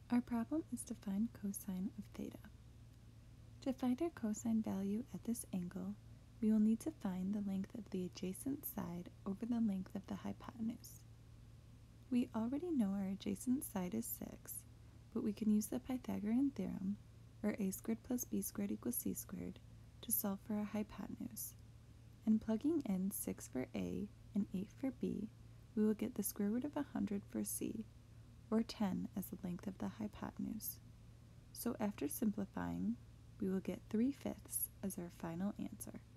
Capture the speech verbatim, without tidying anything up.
Our problem is to find cosine of theta. To find our cosine value at this angle, we will need to find the length of the adjacent side over the length of the hypotenuse. We already know our adjacent side is six, but we can use the Pythagorean theorem, or a squared plus b squared equals c squared, to solve for our hypotenuse. And plugging in six for a and eight for b, we will get the square root of one hundred for c, or ten as the length of the hypotenuse. So after simplifying, we will get three fifths as our final answer.